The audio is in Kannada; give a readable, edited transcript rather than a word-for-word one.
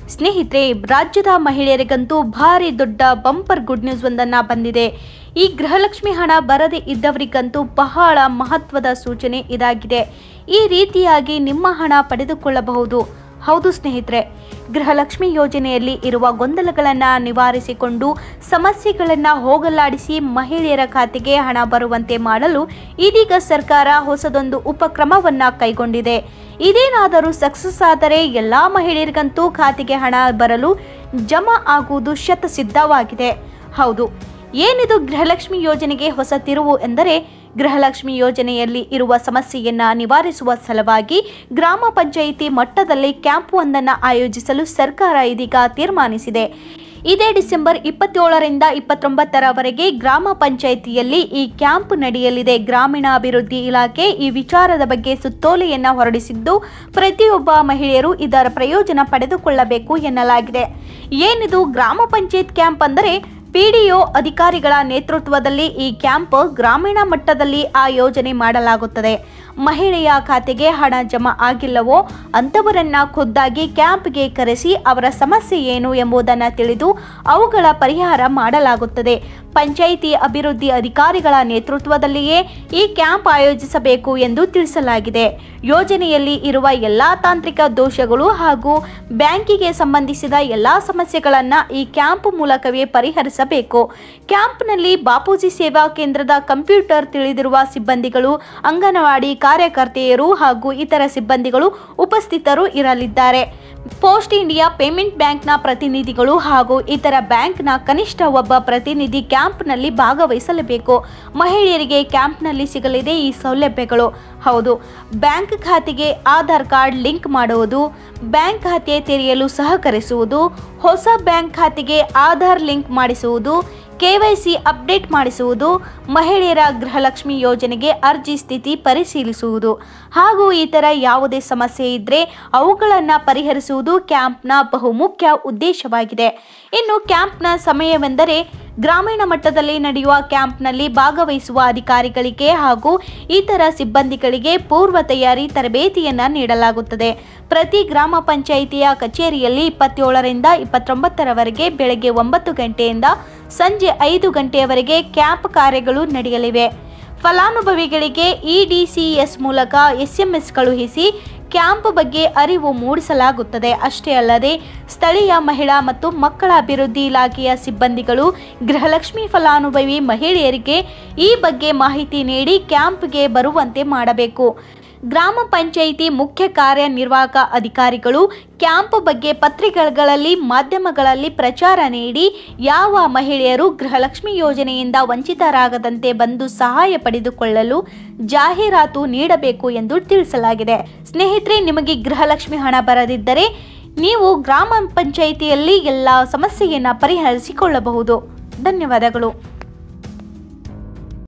ಸ್ನೇಹಿತರೆ, ರಾಜ್ಯದ ಮಹಿಳೆಯರಿಗಂತೂ ಭಾರಿ ದೊಡ್ಡ ಬಂಪರ್ ಗುಡ್ ನ್ಯೂಸ್ ಒಂದನ್ನು ಬಂದಿದೆ. ಈ ಗೃಹಲಕ್ಷ್ಮಿ ಹಣ ಬರದೇ ಇದ್ದವರಿಗಂತೂ ಬಹಳ ಮಹತ್ವದ ಸೂಚನೆ ಇದಾಗಿದೆ. ಈ ರೀತಿಯಾಗಿ ನಿಮ್ಮ ಹಣ ಪಡೆದುಕೊಳ್ಳಬಹುದು. ಹೌದು ಸ್ನೇಹಿತರೆ, ಗೃಹಲಕ್ಷ್ಮಿ ಯೋಜನೆಯಲ್ಲಿ ಇರುವ ಗೊಂದಲಗಳನ್ನು ನಿವಾರಿಸಿಕೊಂಡು ಸಮಸ್ಯೆಗಳನ್ನು ಹೋಗಲಾಡಿಸಿ ಮಹಿಳೆಯರ ಖಾತೆಗೆ ಹಣ ಬರುವಂತೆ ಮಾಡಲು ಇದೀಗ ಸರ್ಕಾರ ಹೊಸದೊಂದು ಉಪಕ್ರಮವನ್ನು ಕೈಗೊಂಡಿದೆ. ಇದೇನಾದರೂ ಸಕ್ಸಸ್ ಆದರೆ ಎಲ್ಲ ಮಹಿಳೆಯರಿಗಂತೂ ಖಾತೆಗೆ ಹಣ ಬರಲು ಜಮಾ ಆಗುವುದು ಶತಸಿದ್ಧವಾಗಿದೆ. ಹೌದು, ಏನಿದು ಗೃಹಲಕ್ಷ್ಮಿ ಯೋಜನೆಗೆ ಹೊಸ ತಿರುವು ಎಂದರೆ, ಗೃಹಲಕ್ಷ್ಮಿ ಯೋಜನೆಯಲ್ಲಿ ಇರುವ ಸಮಸ್ಯೆಯನ್ನು ನಿವಾರಿಸುವ ಸಲುವಾಗಿ ಗ್ರಾಮ ಪಂಚಾಯಿತಿ ಮಟ್ಟದಲ್ಲಿ ಕ್ಯಾಂಪ್ ಒಂದನ್ನು ಆಯೋಜಿಸಲು ಸರ್ಕಾರ ಇದೀಗ ತೀರ್ಮಾನಿಸಿದೆ. ಇದೇ ಡಿಸೆಂಬರ್ 27ರಿಂದ 29ರವರೆಗೆ ಗ್ರಾಮ ಪಂಚಾಯಿತಿಯಲ್ಲಿ ಈ ಕ್ಯಾಂಪ್ ನಡೆಯಲಿದೆ. ಗ್ರಾಮೀಣಾಭಿವೃದ್ಧಿ ಇಲಾಖೆ ಈ ವಿಚಾರದ ಬಗ್ಗೆ ಸುತ್ತೋಲೆಯನ್ನು ಹೊರಡಿಸಿದ್ದು, ಪ್ರತಿಯೊಬ್ಬ ಮಹಿಳೆಯರು ಇದರ ಪ್ರಯೋಜನ ಪಡೆದುಕೊಳ್ಳಬೇಕು ಎನ್ನಲಾಗಿದೆ. ಏನಿದು ಗ್ರಾಮ ಪಂಚಾಯತ್ ಕ್ಯಾಂಪ್ ಅಂದರೆ, ಪಿಡಿಒ ಅಧಿಕಾರಿಗಳ ನೇತೃತ್ವದಲ್ಲಿ ಈ ಕ್ಯಾಂಪ್ ಗ್ರಾಮೀಣ ಮಟ್ಟದಲ್ಲಿ ಆಯೋಜನೆ ಮಾಡಲಾಗುತ್ತದೆ. ಮಹಿಳೆಯ ಖಾತೆಗೆ ಹಣ ಜಮಾ ಆಗಿಲ್ಲವೋ ಅಂಥವರನ್ನ ಖುದ್ದಾಗಿ ಕ್ಯಾಂಪ್ಗೆ ಕರೆಸಿ ಅವರ ಸಮಸ್ಯೆ ಏನು ಎಂಬುದನ್ನು ತಿಳಿದು ಅವುಗಳ ಪರಿಹಾರ ಮಾಡಲಾಗುತ್ತದೆ. ಪಂಚಾಯಿತಿ ಅಭಿವೃದ್ಧಿ ಅಧಿಕಾರಿಗಳ ನೇತೃತ್ವದಲ್ಲಿಯೇ ಈ ಕ್ಯಾಂಪ್ ಆಯೋಜಿಸಬೇಕು ಎಂದು ತಿಳಿಸಲಾಗಿದೆ. ಯೋಜನೆಯಲ್ಲಿ ಇರುವ ಎಲ್ಲ ತಾಂತ್ರಿಕ ದೋಷಗಳು ಹಾಗೂ ಬ್ಯಾಂಕಿಗೆ ಸಂಬಂಧಿಸಿದ ಎಲ್ಲ ಸಮಸ್ಯೆಗಳನ್ನು ಈ ಕ್ಯಾಂಪ್ ಮೂಲಕವೇ ಪರಿಹರಿಸಬೇಕು. ಕ್ಯಾಂಪ್ನಲ್ಲಿ ಬಾಪೂಜಿ ಸೇವಾ ಕೇಂದ್ರದ ಕಂಪ್ಯೂಟರ್ ತಿಳಿದಿರುವ ಸಿಬ್ಬಂದಿಗಳು, ಅಂಗನವಾಡಿ ಕಾರ್ಯಕರ್ತೆಯರು ಹಾಗೂ ಇತರ ಸಿಬ್ಬಂದಿಗಳು ಉಪಸ್ಥಿತರು ಇರಲಿದ್ದಾರೆ. ಪೋಸ್ಟ್ ಇಂಡಿಯಾ ಪೇಮೆಂಟ್ ಬ್ಯಾಂಕ್ನ ಪ್ರತಿನಿಧಿಗಳು ಹಾಗೂ ಇತರ ಬ್ಯಾಂಕ್ನ ಕನಿಷ್ಠ ಒಬ್ಬ ಪ್ರತಿನಿಧಿ ಕ್ಯಾಂಪ್ನಲ್ಲಿ ಭಾಗವಹಿಸಲೇಬೇಕು. ಮಹಿಳೆಯರಿಗೆ ಕ್ಯಾಂಪ್ನಲ್ಲಿ ಸಿಗಲಿದೆ ಈ ಸೌಲಭ್ಯಗಳು. ಹೌದು, ಬ್ಯಾಂಕ್ ಖಾತೆಗೆ ಆಧಾರ್ ಕಾರ್ಡ್ ಲಿಂಕ್ ಮಾಡುವುದು, ಬ್ಯಾಂಕ್ ಖಾತೆ ತೆರೆಯಲು ಸಹಕರಿಸುವುದು, ಹೊಸ ಬ್ಯಾಂಕ್ ಖಾತೆಗೆ ಆಧಾರ್ ಲಿಂಕ್ ಮಾಡಿಸುವುದು, KYC ಅಪ್ಡೇಟ್ ಮಾಡಿಸುವುದು, ಮಹಿಳೆಯರ ಗೃಹಲಕ್ಷ್ಮಿ ಯೋಜನೆಗೆ ಅರ್ಜಿ ಸ್ಥಿತಿ ಪರಿಶೀಲಿಸುವುದು ಹಾಗೂ ಇತರ ಯಾವುದೇ ಸಮಸ್ಯೆ ಇದ್ದರೆ ಅವುಗಳನ್ನು ಪರಿಹರಿಸುವುದು ಕ್ಯಾಂಪ್ನ ಬಹುಮುಖ್ಯ ಉದ್ದೇಶವಾಗಿದೆ. ಇನ್ನು ಕ್ಯಾಂಪ್ನ ಸಮಯವೆಂದರೆ, ಗ್ರಾಮೀಣ ಮಟ್ಟದಲ್ಲಿ ನಡೆಯುವ ಕ್ಯಾಂಪ್ನಲ್ಲಿ ಭಾಗವಹಿಸುವ ಅಧಿಕಾರಿಗಳಿಗೆ ಹಾಗೂ ಇತರ ಸಿಬ್ಬಂದಿಗಳಿಗೆ ಪೂರ್ವ ತಯಾರಿ ತರಬೇತಿಯನ್ನು ನೀಡಲಾಗುತ್ತದೆ. ಪ್ರತಿ ಗ್ರಾಮ ಪಂಚಾಯಿತಿಯ ಕಚೇರಿಯಲ್ಲಿ 27ರಿಂದ 29ರವರೆಗೆ ಬೆಳಗ್ಗೆ 9 ಗಂಟೆಯಿಂದ ಸಂಜೆ 5 ಗಂಟೆಯವರೆಗೆ ಕ್ಯಾಂಪ್ ಕಾರ್ಯಗಳು ನಡೆಯಲಿವೆ. ಫಲಾನುಭವಿಗಳಿಗೆ EDCS ಮೂಲಕ SMS ಕಳುಹಿಸಿ ಕ್ಯಾಂಪ್ ಬಗ್ಗೆ ಅರಿವು ಮೂಡಿಸಲಾಗುತ್ತದೆ. ಅಷ್ಟೇ ಅಲ್ಲದೆ ಸ್ಥಳೀಯ ಮಹಿಳಾ ಮತ್ತು ಮಕ್ಕಳ ಅಭಿವೃದ್ಧಿ ಇಲಾಖೆಯ ಸಿಬ್ಬಂದಿಗಳು ಗೃಹಲಕ್ಷ್ಮಿ ಫಲಾನುಭವಿ ಮಹಿಳೆಯರಿಗೆ ಈ ಬಗ್ಗೆ ಮಾಹಿತಿ ನೀಡಿ ಕ್ಯಾಂಪ್ಗೆ ಬರುವಂತೆ ಮಾಡಬೇಕು. ಗ್ರಾಮ ಪಂಚಾಯಿತಿ ಮುಖ್ಯ ಕಾರ್ಯನಿರ್ವಾಹಕ ಅಧಿಕಾರಿಗಳು ಕ್ಯಾಂಪ್ ಬಗ್ಗೆ ಪತ್ರಿಕೆಗಳಲ್ಲಿ, ಮಾಧ್ಯಮಗಳಲ್ಲಿ ಪ್ರಚಾರ ನೀಡಿ ಯಾವ ಮಹಿಳೆಯರು ಗೃಹಲಕ್ಷ್ಮಿ ಯೋಜನೆಯಿಂದ ವಂಚಿತರಾಗದಂತೆ ಬಂದು ಸಹಾಯ ಪಡೆದುಕೊಳ್ಳಲು ಜಾಹೀರಾತು ನೀಡಬೇಕು ಎಂದು ತಿಳಿಸಲಾಗಿದೆ. ಸ್ನೇಹಿತರೆ, ನಿಮಗೆ ಗೃಹಲಕ್ಷ್ಮಿ ಹಣ ಬರದಿದ್ದರೆ ನೀವು ಗ್ರಾಮ ಪಂಚಾಯಿತಿಯಲ್ಲಿ ಎಲ್ಲ ಸಮಸ್ಯೆಯನ್ನು ಪರಿಹರಿಸಿಕೊಳ್ಳಬಹುದು. ಧನ್ಯವಾದಗಳು.